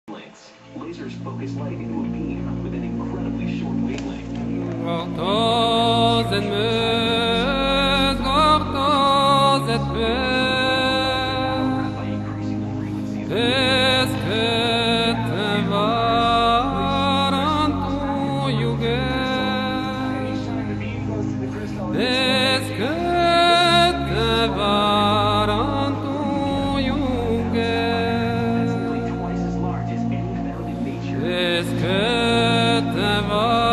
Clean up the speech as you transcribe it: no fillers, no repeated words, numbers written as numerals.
wavelengths. Lasers focus light into a beam with an incredibly short wavelength. By increasing the frequency of anytime the beam goes through the crystal, that's nearly twice as large as any found in nature.